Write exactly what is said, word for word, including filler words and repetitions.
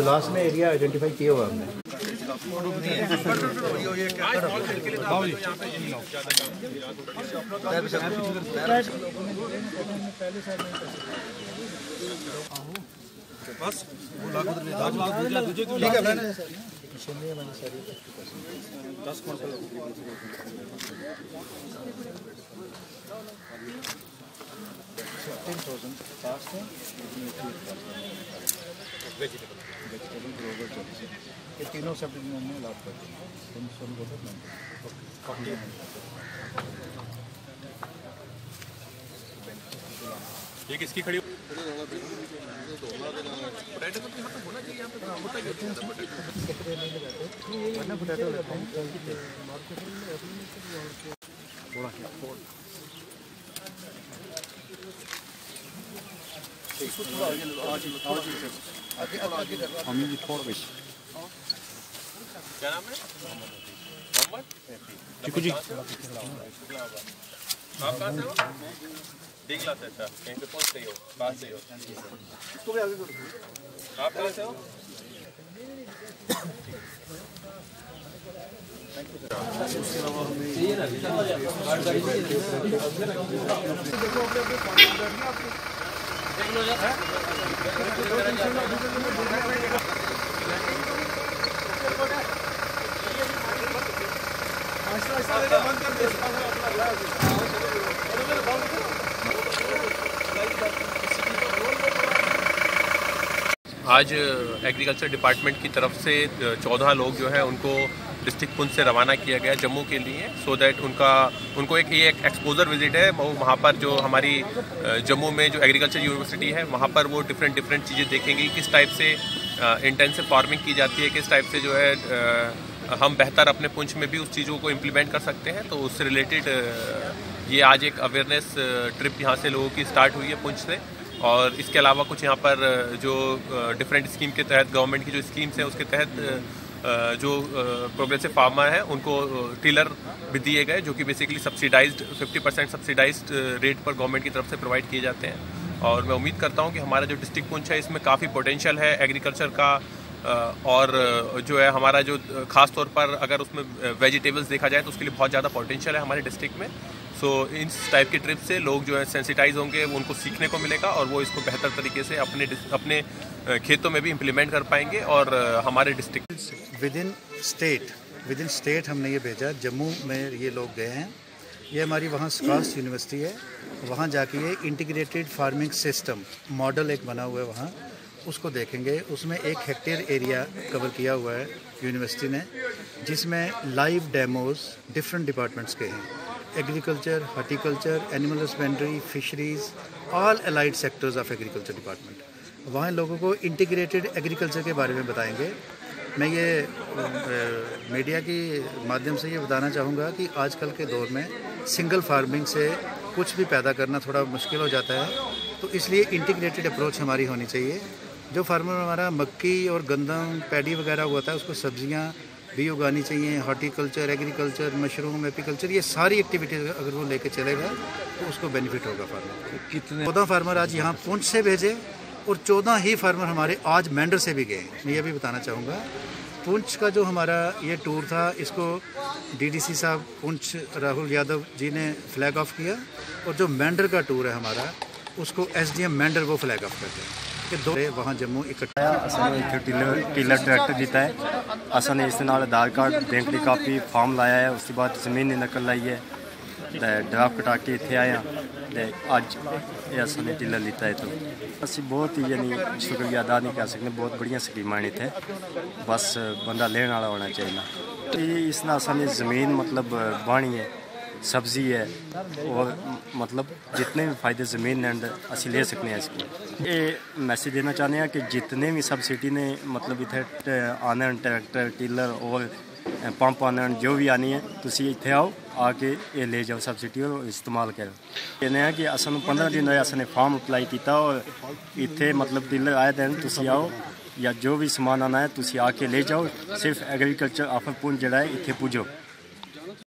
जुलास में area identify किया हुआ हमने। बस टेन थाउजेंड पचास है वेजिटेबल वेजिटेबल ग्रोवर चौबीस ये तीनों सब हमने लाभ कर दिए। ये किसकी खड़ी क्या नाम है? मोहम्मद चिकू जी। आप कहाँ से हो? दिगला से। अच्छा, कहीं पे पहुँच गई हो? पास से हो? आप कहाँ से हो? आज एग्रीकल्चर डिपार्टमेंट की तरफ से चौदह लोग जो है उनको डिस्ट्रिक्ट पुंछ से रवाना किया गया जम्मू के लिए, सो दैट उनका उनको एक ये एक एक्सपोजर विजिट है। वो वहाँ पर जो हमारी जम्मू में जो एग्रीकल्चर यूनिवर्सिटी है वहाँ पर वो डिफरेंट डिफरेंट चीज़ें देखेंगे, किस टाइप से इंटेंसिव फार्मिंग की जाती है, किस टाइप से जो है हम बेहतर अपने पुंछ में भी उस चीज़ों को इम्प्लीमेंट कर सकते हैं। तो उससे रिलेटेड ये आज एक अवेयरनेस ट्रिप यहाँ से लोगों की स्टार्ट हुई है पुंछ से। और इसके अलावा कुछ यहाँ पर जो डिफरेंट स्कीम के तहत गवर्नमेंट की जो स्कीम्स हैं उसके तहत जो प्रोग्रेसिव फार्मर हैं उनको टिलर भी दिए गए, जो कि basically subsidised fifty percent subsidised rate पर गवर्नमेंट की तरफ से प्रोवाइड किए जाते हैं। और मैं उम्मीद करता हूँ कि हमारा जो डिस्ट्रिक्ट पुंछ है इसमें काफ़ी पोटेंशियल है एग्रीकल्चर का, और जो है हमारा जो ख़ास तौर पर अगर उसमें वेजिटेबल्स देखा जाए तो उसके लिए बहुत ज़्यादा पोटेंशियल है हमारे डिस्ट्रिक्ट में। सो so, इस टाइप की ट्रिप से लोग जो है सेंसिटाइज होंगे, उनको सीखने को मिलेगा और वो इसको बेहतर तरीके से अपने अपने खेतों में भी इम्प्लीमेंट कर पाएंगे। और हमारे district within state within state हमने ये भेजा, जम्मू में ये लोग गए हैं। ये हमारी वहाँ स्कास्ट यूनिवर्सिटी है, वहाँ जाके ये इंटीग्रेटेड फार्मिंग सिस्टम मॉडल एक बना हुआ है वहाँ, उसको देखेंगे। उसमें एक हेक्टेयर एरिया कवर किया हुआ है यूनिवर्सिटी ने, जिसमें लाइव डेमोज डिफरेंट डिपार्टमेंट्स के हैं, agriculture, horticulture, animal husbandry, fisheries, all allied sectors of agriculture department. वहाँ लोगों को इंटीग्रेटेड एग्रीकल्चर के बारे में बताएंगे। मैं ये मीडिया की माध्यम से ये बताना चाहूँगा कि आजकल के दौर में सिंगल फार्मिंग से कुछ भी पैदा करना थोड़ा मुश्किल हो जाता है, तो इसलिए इंटीग्रेटेड अप्रोच हमारी होनी चाहिए। जो फार्मर हमारा मक्की और गंदम, पैडी वगैरह होता है, उसको सब्जियाँ भी उगानी चाहिए, हॉर्टिकल्चर, एग्रीकल्चर, मशरूम, एपीकल्चर, ये सारी एक्टिविटीज़ अगर वो लेके चलेगा तो उसको बेनिफिट होगा फार्मर। कितने चौदह फार्मर आज यहाँ पुंछ से भेजे और चौदह ही फार्मर हमारे आज मेंढर से भी गए। मैं ये भी बताना चाहूँगा, पुंछ का जो हमारा ये टूर था, इसको डीडीसी साहब पुंछ राहुल यादव जी ने फ्लैग ऑफ किया, और जो मेंढर का टूर है हमारा उसको एसडीएम मेंढर वो फ्लैग ऑफ करते हैं कि दो वहाँ जम्मू इकट्ठा। असन इतने टिलर टिलर ट्रैक्टर दिता है, असन इस नाल आधार कार्ड, बैंक की कापी, फॉर्म लाया है, उसके बाद जमीन की नकल लाई है, ड्राफ्ट कटा के इतने आए हैं, अज ये असन टिलर लिता है। तो असी बहुत ही यानी शुक्रिया अदा नहीं कर सकते, बहुत बढ़िया स्कीम आनी थे, बस बंदा लेने वाला होना चाहिए। तो ये इस नाल असानी ज़मीन मतलब बाणी है, सब्ज़ी है, और मतलब जितने भी फ़ायदे ज़मीन ने अंदर असी ले सकते हैं। इसको ये मैसेज देना चाहते हैं कि जितने भी सब्सिडी ने मतलब इतने आने ट्रैक्टर, टिलर और पंप आने जो भी आनी है, तुसी इतने आओ, आके ये ले जाओ सब्सिडी और इस्तेमाल करो। कहने हैं कि असन पंद्रह दिन होए असने फॉर्म अप्लाई किया और इतने मतलब टिलर आए दिन तुसी आओ या जो भी सामान आना है तुसी आके ले जाओ, सिर्फ एग्रीकल्चर ऑफर पुंछ जड़ा है इतने पुजो।